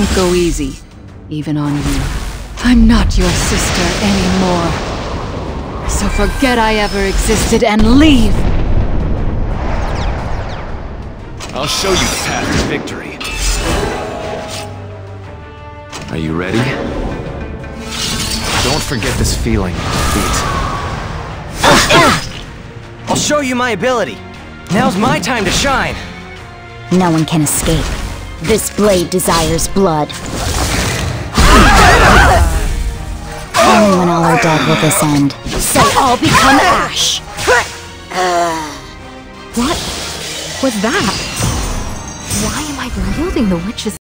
won't go easy, even on you. I'm not your sister anymore. So forget I ever existed and leave! I'll show you the path to victory. Are you ready? Don't forget this feeling of defeat. I'll show you my ability. Now's my time to shine. No one can escape. This blade desires blood. Only when all are dead will this end. So all become ash! What was that? Why am I wielding the witch's